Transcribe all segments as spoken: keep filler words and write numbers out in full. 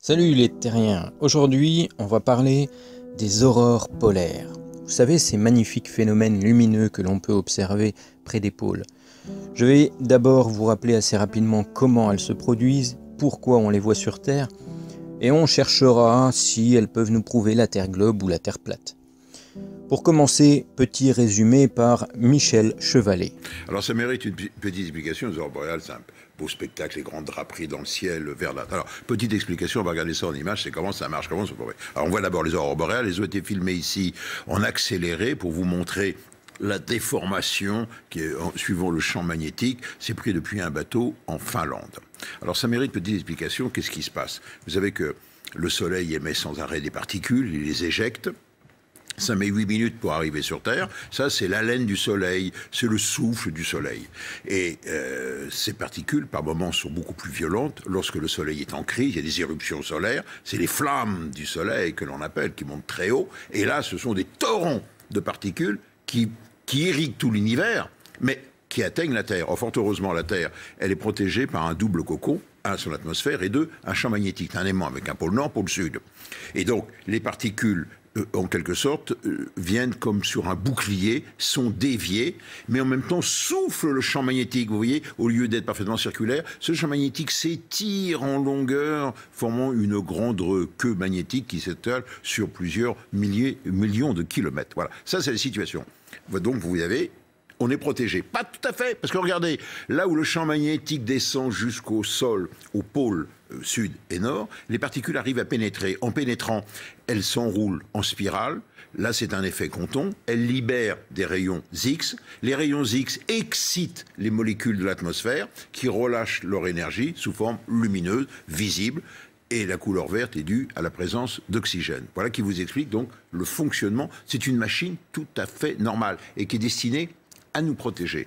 Salut les terriens, aujourd'hui on va parler des aurores polaires. Vous savez, ces magnifiques phénomènes lumineux que l'on peut observer près des pôles. Je vais d'abord vous rappeler assez rapidement comment elles se produisent, pourquoi on les voit sur Terre, et on cherchera si elles peuvent nous prouver la Terre globe ou la Terre plate. Pour commencer, petit résumé par Michel Chevalet. Alors ça mérite une petite explication. Les aurores boréales, c'est un beau spectacle, les grandes draperies dans le ciel, vers la... Alors, petite explication, on va regarder ça en image, c'est comment ça marche, comment ça pourrait. Alors on voit d'abord les aurores boréales, elles ont été filmées ici en accéléré pour vous montrer la déformation qui est, en, suivant le champ magnétique, c'est pris depuis un bateau en Finlande. Alors ça mérite petite explication, qu'est-ce qui se passe? Vous savez que le soleil émet sans arrêt des particules, il les éjecte. Ça met huit minutes pour arriver sur Terre. Ça, c'est l'haleine du Soleil, c'est le souffle du Soleil. Et euh, ces particules, par moments, sont beaucoup plus violentes. Lorsque le Soleil est en crise, il y a des éruptions solaires. C'est les flammes du Soleil que l'on appelle, qui montent très haut. Et là, ce sont des torrents de particules qui, qui irriguent tout l'univers, mais qui atteignent la Terre. Or, fort heureusement, la Terre, elle est protégée par un double cocon. Un, son atmosphère, et deux, un champ magnétique, un aimant avec un pôle nord, pôle sud. Et donc, les particules, euh, en quelque sorte, euh, viennent comme sur un bouclier, sont déviées, mais en même temps soufflent le champ magnétique. Vous voyez, au lieu d'être parfaitement circulaire, ce champ magnétique s'étire en longueur, formant une grande queue magnétique qui s'étale sur plusieurs milliers, millions de kilomètres. Voilà, ça c'est la situation. Donc, vous avez... on est protégé. Pas tout à fait, parce que regardez, là où le champ magnétique descend jusqu'au sol, au pôle euh, sud et nord, les particules arrivent à pénétrer. En pénétrant, elles s'enroulent en spirale. Là, c'est un effet Compton. Elles libèrent des rayons X. Les rayons X excitent les molécules de l'atmosphère qui relâchent leur énergie sous forme lumineuse, visible. Et la couleur verte est due à la présence d'oxygène. Voilà qui vous explique donc le fonctionnement. C'est une machine tout à fait normale et qui est destinée à nous protéger.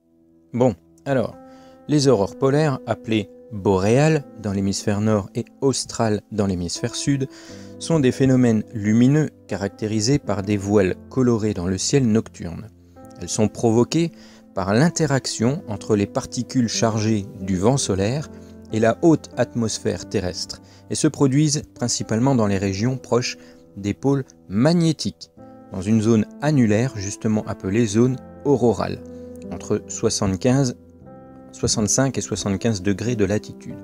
Bon, alors, les aurores polaires, appelées boréales dans l'hémisphère nord et australes dans l'hémisphère sud, sont des phénomènes lumineux caractérisés par des voiles colorées dans le ciel nocturne. Elles sont provoquées par l'interaction entre les particules chargées du vent solaire et la haute atmosphère terrestre, et se produisent principalement dans les régions proches des pôles magnétiques, dans une zone annulaire justement appelée zone aurorale, entre soixante-quinze, soixante-cinq et soixante-quinze degrés de latitude.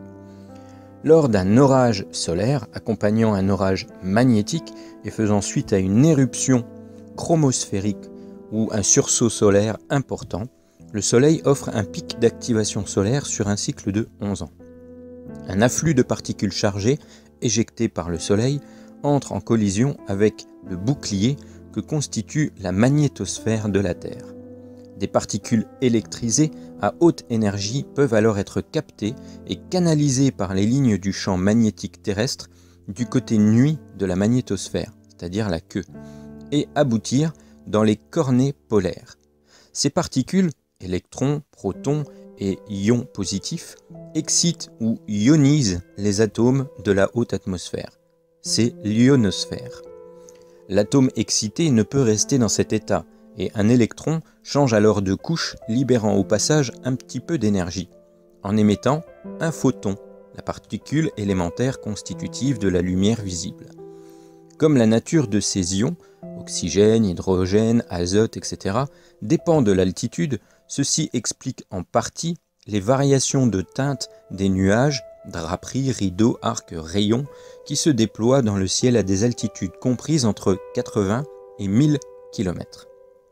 Lors d'un orage solaire accompagnant un orage magnétique et faisant suite à une éruption chromosphérique ou un sursaut solaire important, le Soleil offre un pic d'activation solaire sur un cycle de onze ans. Un afflux de particules chargées, éjectées par le Soleil, entre en collision avec le bouclier que constitue la magnétosphère de la Terre. Des particules électrisées à haute énergie peuvent alors être captées et canalisées par les lignes du champ magnétique terrestre du côté nuit de la magnétosphère, c'est-à-dire la queue, et aboutir dans les cornets polaires. Ces particules, électrons, protons et ions positifs, excitent ou ionisent les atomes de la haute atmosphère. C'est l'ionosphère. L'atome excité ne peut rester dans cet état, et un électron change alors de couche, libérant au passage un petit peu d'énergie, en émettant un photon, la particule élémentaire constitutive de la lumière visible. Comme la nature de ces ions, oxygène, hydrogène, azote, et cetera, dépend de l'altitude, ceci explique en partie les variations de teinte des nuages, draperies, rideaux, arcs, rayons, qui se déploient dans le ciel à des altitudes comprises entre quatre-vingts et mille kilomètres.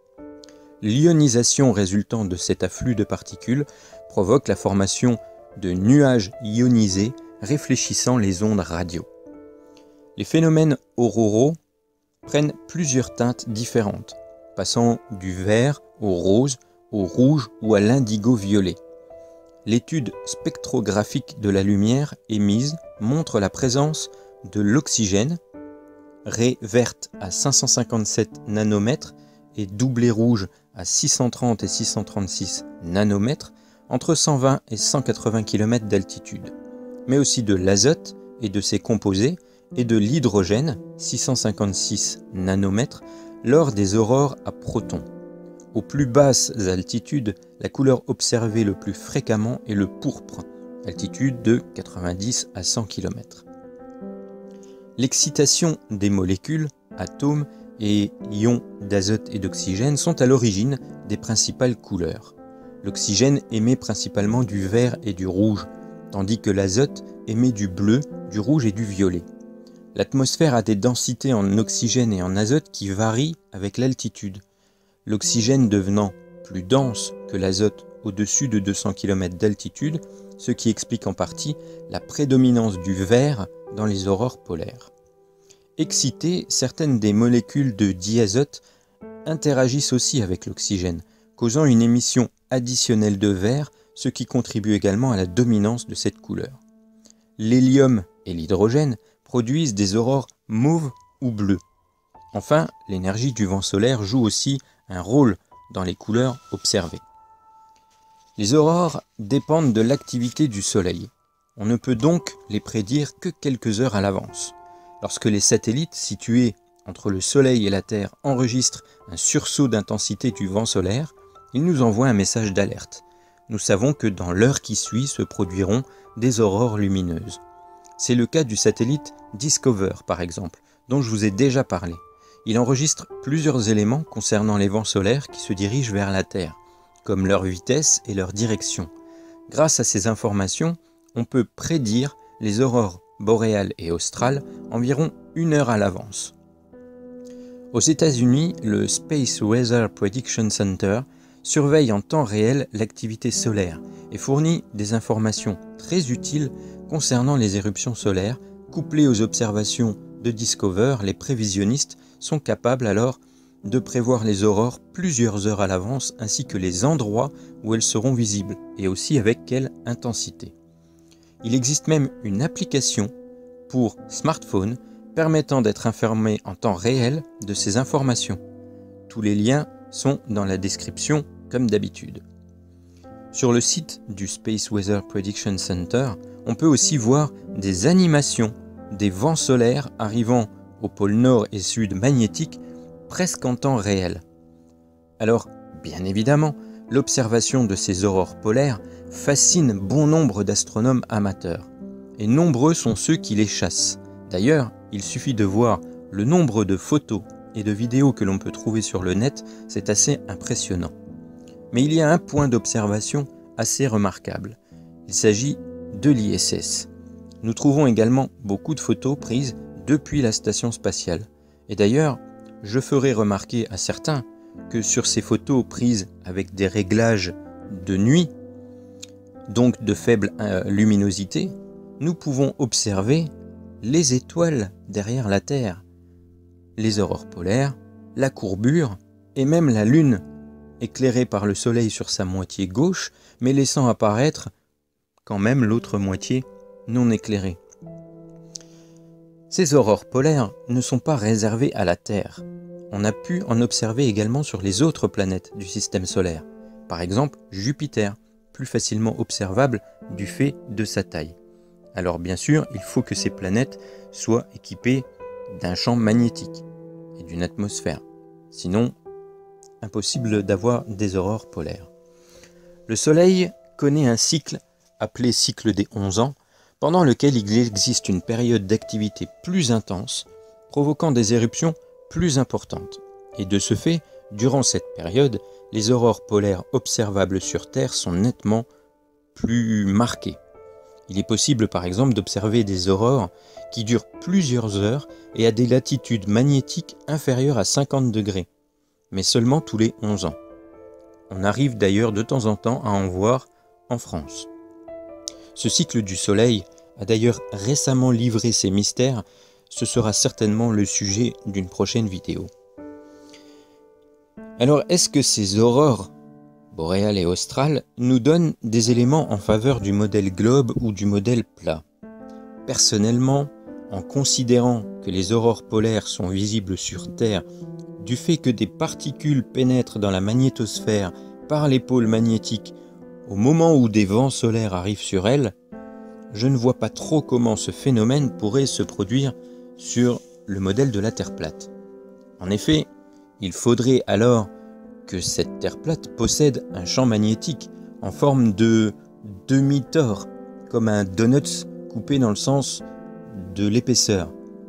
L'ionisation résultant de cet afflux de particules provoque la formation de nuages ionisés réfléchissant les ondes radio. Les phénomènes auroraux prennent plusieurs teintes différentes, passant du vert au rose, au rouge ou à l'indigo-violet. L'étude spectrographique de la lumière émise montre la présence de l'oxygène, raie verte à cinq cent cinquante-sept nanomètres et doublé rouge à six cent trente et six cent trente-six nanomètres, entre cent vingt et cent quatre-vingts kilomètres d'altitude, mais aussi de l'azote et de ses composés, et de l'hydrogène, six cent cinquante-six nanomètres, lors des aurores à protons. Aux plus basses altitudes, la couleur observée le plus fréquemment est le pourpre, altitude de quatre-vingt-dix à cent kilomètres. L'excitation des molécules, atomes et ions d'azote et d'oxygène sont à l'origine des principales couleurs. L'oxygène émet principalement du vert et du rouge, tandis que l'azote émet du bleu, du rouge et du violet. L'atmosphère a des densités en oxygène et en azote qui varient avec l'altitude. L'oxygène devenant plus dense que l'azote au-dessus de deux cents kilomètres d'altitude, ce qui explique en partie la prédominance du vert dans les aurores polaires. Excitées, certaines des molécules de diazote interagissent aussi avec l'oxygène, causant une émission additionnelle de vert, ce qui contribue également à la dominance de cette couleur. L'hélium et l'hydrogène produisent des aurores mauves ou bleues. Enfin, l'énergie du vent solaire joue aussi un rôle dans les couleurs observées. Les aurores dépendent de l'activité du Soleil. On ne peut donc les prédire que quelques heures à l'avance. Lorsque les satellites situés entre le Soleil et la Terre enregistrent un sursaut d'intensité du vent solaire, ils nous envoient un message d'alerte. Nous savons que dans l'heure qui suit se produiront des aurores lumineuses. C'est le cas du satellite Discover par exemple, dont je vous ai déjà parlé. Il enregistre plusieurs éléments concernant les vents solaires qui se dirigent vers la Terre, comme leur vitesse et leur direction. Grâce à ces informations, on peut prédire les aurores boréales et australes environ une heure à l'avance. Aux États-Unis, le Space Weather Prediction Center surveille en temps réel l'activité solaire et fournit des informations très utiles concernant les éruptions solaires. Couplées aux observations de Discover, les prévisionnistes sont capables alors de prévoir les aurores plusieurs heures à l'avance ainsi que les endroits où elles seront visibles et aussi avec quelle intensité. Il existe même une application pour smartphone permettant d'être informé en temps réel de ces informations. Tous les liens sont dans la description comme d'habitude. Sur le site du Space Weather Prediction Center, on peut aussi voir des animations des vents solaires arrivant au pôle nord et sud magnétique presque en temps réel. Alors, bien évidemment, l'observation de ces aurores polaires fascine bon nombre d'astronomes amateurs. Et nombreux sont ceux qui les chassent. D'ailleurs, il suffit de voir le nombre de photos et de vidéos que l'on peut trouver sur le net, c'est assez impressionnant. Mais il y a un point d'observation assez remarquable. Il s'agit de l'I S S. Nous trouvons également beaucoup de photos prises depuis la station spatiale. Et d'ailleurs, je ferai remarquer à certains que sur ces photos prises avec des réglages de nuit, donc de faible euh, luminosité, nous pouvons observer les étoiles derrière la Terre, les aurores polaires, la courbure et même la Lune, éclairée par le Soleil sur sa moitié gauche, mais laissant apparaître quand même l'autre moitié non éclairée. Ces aurores polaires ne sont pas réservées à la Terre. On a pu en observer également sur les autres planètes du système solaire, par exemple Jupiter, plus facilement observable du fait de sa taille. Alors bien sûr, il faut que ces planètes soient équipées d'un champ magnétique et d'une atmosphère. Sinon, impossible d'avoir des aurores polaires. Le Soleil connaît un cycle appelé cycle des onze ans, pendant lequel il existe une période d'activité plus intense, provoquant des éruptions plus importantes. Et de ce fait, durant cette période, les aurores polaires observables sur Terre sont nettement plus marquées. Il est possible par exemple d'observer des aurores qui durent plusieurs heures et à des latitudes magnétiques inférieures à cinquante degrés, mais seulement tous les onze ans. On arrive d'ailleurs de temps en temps à en voir en France. Ce cycle du Soleil a d'ailleurs récemment livré ses mystères, ce sera certainement le sujet d'une prochaine vidéo. Alors, est-ce que ces aurores boréales et australes nous donnent des éléments en faveur du modèle globe ou du modèle plat? Personnellement, en considérant que les aurores polaires sont visibles sur Terre du fait que des particules pénètrent dans la magnétosphère par les pôles magnétiques au moment où des vents solaires arrivent sur elles, je ne vois pas trop comment ce phénomène pourrait se produire sur le modèle de la Terre plate. En effet, il faudrait alors que cette Terre plate possède un champ magnétique en forme de demi-tore, comme un donut coupé dans le sens de l'épaisseur.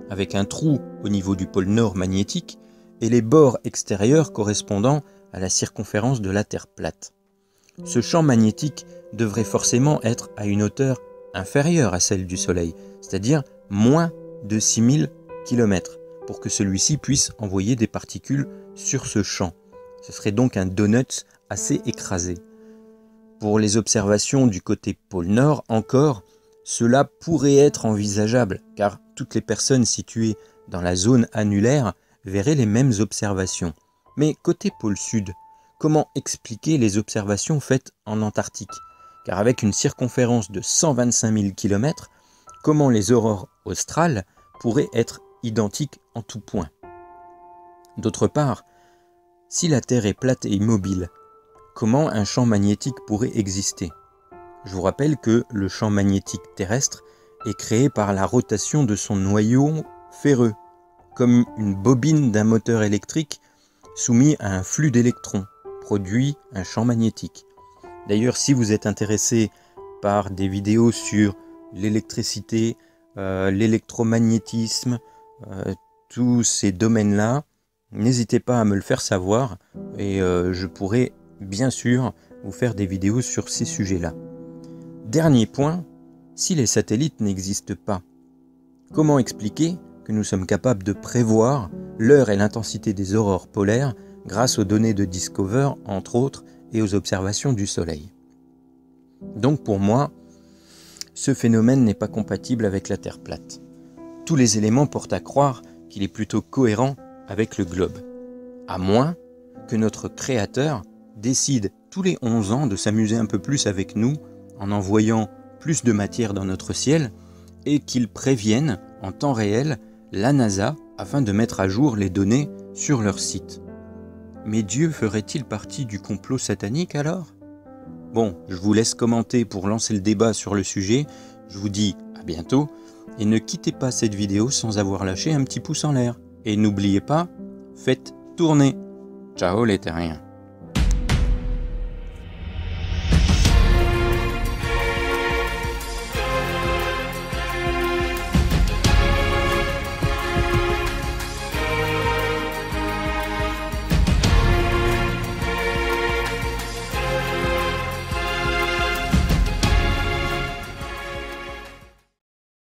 avec un trou au niveau du pôle nord magnétique et les bords extérieurs correspondant à la circonférence de la Terre plate. Ce champ magnétique devrait forcément être à une hauteur inférieure à celle du Soleil, c'est-à-dire moins de six mille kilomètres, pour que celui-ci puisse envoyer des particules sur ce champ. Ce serait donc un donut assez écrasé. Pour les observations du côté pôle Nord encore, cela pourrait être envisageable, car toutes les personnes situées dans la zone annulaire verraient les mêmes observations. Mais côté pôle Sud, comment expliquer les observations faites en Antarctique? Car avec une circonférence de cent vingt-cinq mille kilomètres, comment les aurores australes pourraient être identiques en tout point? D'autre part, si la Terre est plate et immobile, comment un champ magnétique pourrait exister? Je vous rappelle que le champ magnétique terrestre est créé par la rotation de son noyau ferreux, comme une bobine d'un moteur électrique soumis à un flux d'électrons, produit un champ magnétique. D'ailleurs, si vous êtes intéressé par des vidéos sur l'électricité, euh, l'électromagnétisme, euh, tous ces domaines-là, n'hésitez pas à me le faire savoir et euh, je pourrai bien sûr vous faire des vidéos sur ces sujets-là. Dernier point, si les satellites n'existent pas, comment expliquer que nous sommes capables de prévoir l'heure et l'intensité des aurores polaires grâce aux données de Discover, entre autres, et aux observations du Soleil? Donc pour moi, ce phénomène n'est pas compatible avec la Terre plate. Tous les éléments portent à croire qu'il est plutôt cohérent avec le globe, à moins que notre Créateur décide tous les onze ans de s'amuser un peu plus avec nous en envoyant plus de matière dans notre ciel et qu'il prévienne en temps réel la NASA afin de mettre à jour les données sur leur site. Mais Dieu ferait-il partie du complot satanique alors? Bon, je vous laisse commenter pour lancer le débat sur le sujet. Je vous dis à bientôt et ne quittez pas cette vidéo sans avoir lâché un petit pouce en l'air. Et n'oubliez pas, faites tourner. Ciao les terriens.